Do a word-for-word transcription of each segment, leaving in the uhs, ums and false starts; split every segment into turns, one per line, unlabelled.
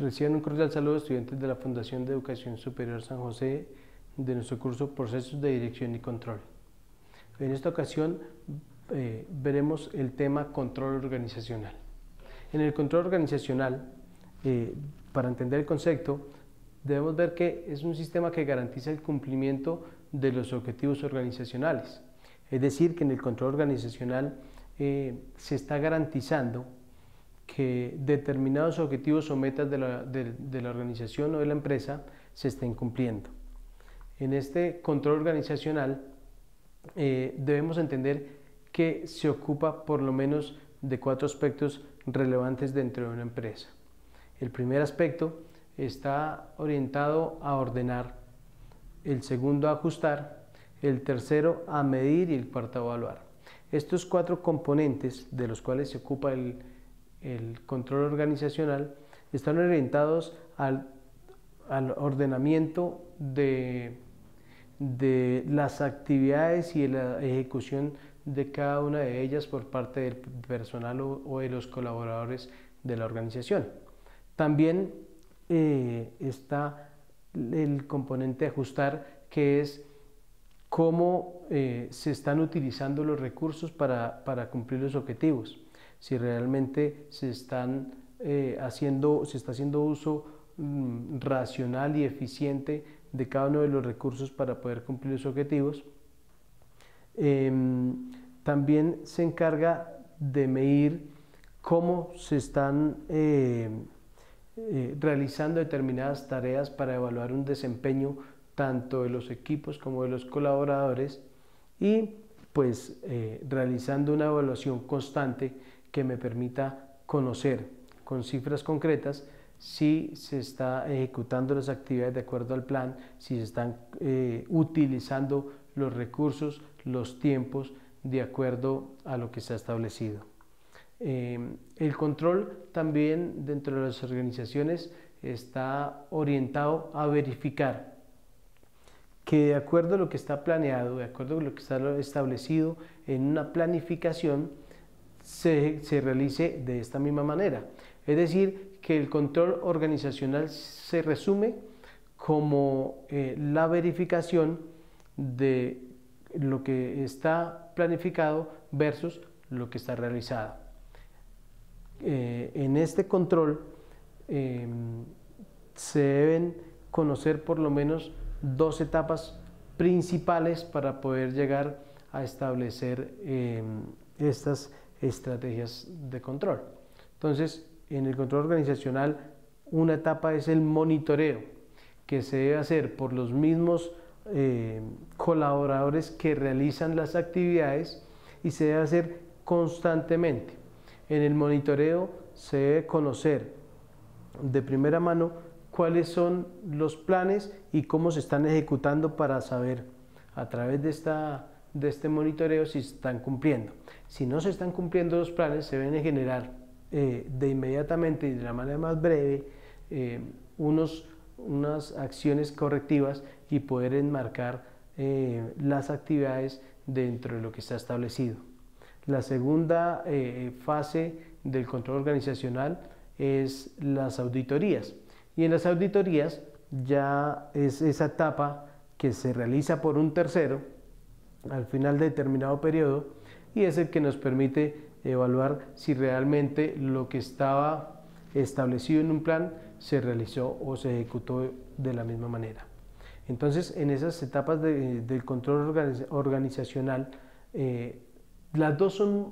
Reciban un cordial saludo estudiantes de la Fundación de Educación Superior San José de nuestro curso Procesos de Dirección y Control. En esta ocasión eh, veremos el tema control organizacional. En el control organizacional, eh, para entender el concepto, debemos ver que es un sistema que garantiza el cumplimiento de los objetivos organizacionales. Es decir, que en el control organizacional eh, se está garantizando que determinados objetivos o metas de la, de, de la organización o de la empresa se estén cumpliendo. En este control organizacional eh, debemos entender que se ocupa por lo menos de cuatro aspectos relevantes dentro de una empresa. El primer aspecto está orientado a ordenar, el segundo a ajustar, el tercero a medir y el cuarto a evaluar. Estos cuatro componentes de los cuales se ocupa el El control organizacional están orientados al, al ordenamiento de, de las actividades y de la ejecución de cada una de ellas por parte del personal o, o de los colaboradores de la organización. También eh, está el componente de ajustar, que es cómo eh, se están utilizando los recursos para, para cumplir los objetivos. Si realmente se, están, eh, haciendo, se está haciendo uso mm, racional y eficiente de cada uno de los recursos para poder cumplir los objetivos. Eh, también se encarga de medir cómo se están eh, eh, realizando determinadas tareas para evaluar un desempeño tanto de los equipos como de los colaboradores y pues eh, realizando una evaluación constante que me permita conocer con cifras concretas si se está ejecutando las actividades de acuerdo al plan, si se están eh, utilizando los recursos, los tiempos de acuerdo a lo que se ha establecido. Eh, el control también dentro de las organizaciones está orientado a verificar que de acuerdo a lo que está planeado, de acuerdo a lo que está establecido en una planificación, Se, se realice de esta misma manera. Es decir, que el control organizacional se resume como eh, la verificación de lo que está planificado versus lo que está realizado. Eh, en este control eh, se deben conocer por lo menos dos etapas principales para poder llegar a establecer eh, estas estrategias de control. Entonces, en el control organizacional, una etapa es el monitoreo, que se debe hacer por los mismos eh, colaboradores que realizan las actividades y se debe hacer constantemente. En el monitoreo se debe conocer de primera mano cuáles son los planes y cómo se están ejecutando para saber a través de esta de este monitoreo si se están cumpliendo. Si no se están cumpliendo los planes, se deben generar eh, de inmediatamente y de la manera más breve eh, unos, unas acciones correctivas y poder enmarcar eh, las actividades dentro de lo que está establecido. La segunda eh, fase del control organizacional es las auditorías, y en las auditorías ya es esa etapa que se realiza por un tercero al final de determinado periodo y es el que nos permite evaluar si realmente lo que estaba establecido en un plan se realizó o se ejecutó de la misma manera. Entonces, en esas etapas de, del control organizacional, eh, las dos son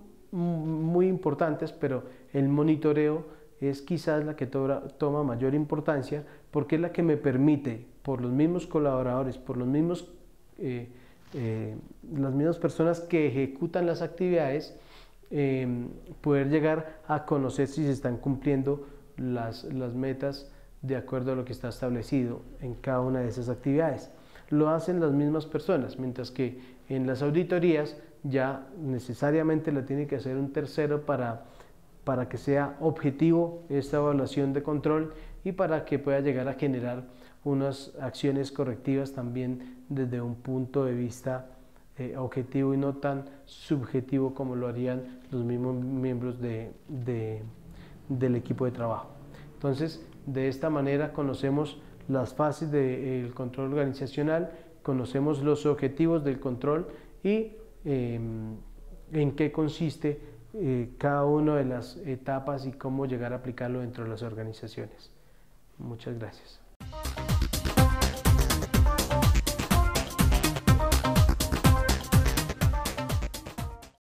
muy importantes, pero el monitoreo es quizás la que to toma mayor importancia porque es la que me permite, por los mismos colaboradores, por los mismos eh, Eh, las mismas personas que ejecutan las actividades, eh, poder llegar a conocer si se están cumpliendo las, las metas de acuerdo a lo que está establecido en cada una de esas actividades. Lo hacen las mismas personas, mientras que en las auditorías ya necesariamente la tiene que hacer un tercero para, para que sea objetivo esta evaluación de control y para que pueda llegar a generar unas acciones correctivas también desde un punto de vista eh, objetivo y no tan subjetivo como lo harían los mismos miembros de, de, del equipo de trabajo. Entonces, De esta manera conocemos las fases del control organizacional, conocemos los objetivos del control y eh, en qué consiste eh, cada una de las etapas y cómo llegar a aplicarlo dentro de las organizaciones. Muchas gracias.